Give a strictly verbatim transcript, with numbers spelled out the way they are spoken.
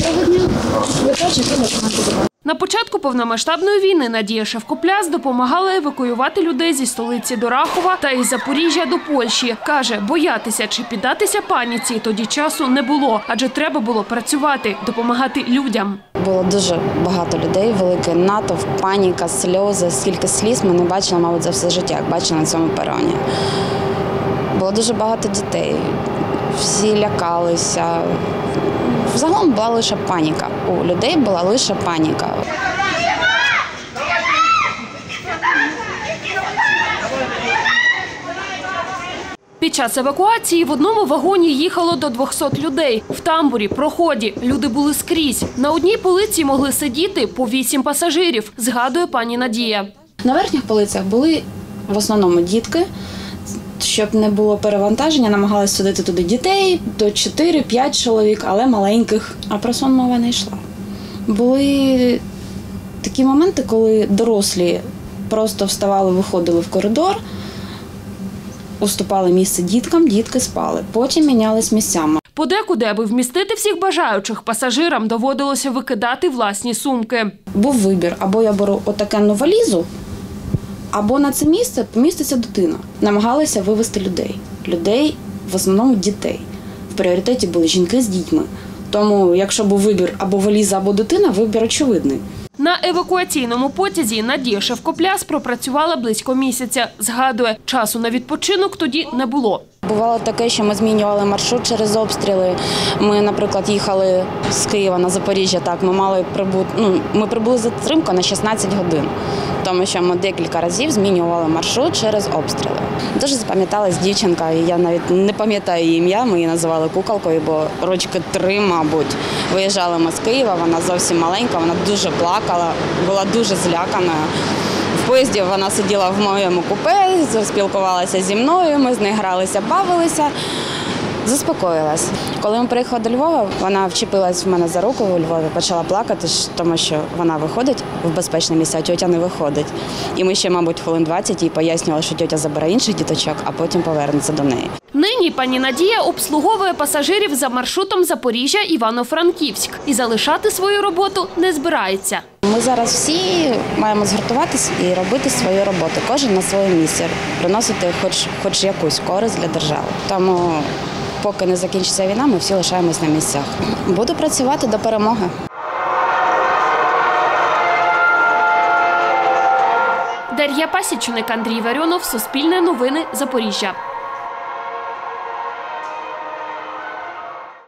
На початку повномасштабної війни Надія Шевкопляс допомагала евакуювати людей зі столиці до Рахова та із Запоріжжя до Польщі. Каже, боятися чи піддатися паніці тоді часу не було, адже треба було працювати, допомагати людям. Було дуже багато людей, великий натовп, паніка, сльози. Скільки сліз ми не бачили, мабуть, за все життя, як бачили на цьому пероні. Було дуже багато дітей, всі лякалися. Взагалом була лише паніка. У людей була лише паніка. Під час евакуації в одному вагоні їхало до двохсот людей. В тамбурі, проході люди були скрізь. На одній полиці могли сидіти по вісім пасажирів, згадує пані Надія. На верхніх полицях були в основному дітки. Щоб не було перевантаження, намагалися садити туди дітей, до чотири-п'ять чоловік, але маленьких. А про сон мова не йшла. Були такі моменти, коли дорослі просто вставали, виходили в коридор, уступали місце діткам, дітки спали. Потім мінялись місцями. Подекуди, аби вмістити всіх бажаючих, пасажирам доводилося викидати власні сумки. Був вибір, або я беру отакенну валізу, або на це місце поміститься дитина. Намагалися вивезти людей. Людей, в основному дітей. В пріоритеті були жінки з дітьми. Тому, якщо був вибір або валіза, або дитина, вибір очевидний. На евакуаційному потязі Надія Шевкопляс пропрацювала близько місяця. Згадує, часу на відпочинок тоді не було. Бувало таке, що ми змінювали маршрут через обстріли. Ми, наприклад, їхали з Києва на Запоріжжя, так, ми мали прибути, ну, ми прибули затримку на шістнадцять годин, тому що ми декілька разів змінювали маршрут через обстріли. Дуже запам'яталась дівчинка, і я навіть не пам'ятаю її ім'я, ми її називали куколкою, бо рочки три, мабуть. Виїжджали ми з Києва, вона зовсім маленька, вона дуже плакала, була дуже злякана. В поїзді вона сиділа в моєму купе, спілкувалася зі мною, ми з нею гралися, бавилися, заспокоїлась. Коли ми приїхали до Львова, вона вчепилась в мене за руку у Львові, почала плакати, тому що вона виходить в безпечне місце, а тьотя не виходить. І ми ще, мабуть, хвилин двадцять їй пояснювали, що тьотя забере інших діточок, а потім повернеться до неї. Нині пані Надія обслуговує пасажирів за маршрутом Запоріжжя-Івано-Франківськ і залишати свою роботу не збирається. Ми зараз всі маємо згуртуватися і робити свою роботу, кожен на своєму місці, приносити хоч, хоч якусь користь для держави. Тому поки не закінчиться війна, ми всі лишаємось на місцях. Буду працювати до перемоги. Дар'я Пасічник, Андрій Варіонов, Суспільне новини, Запоріжжя.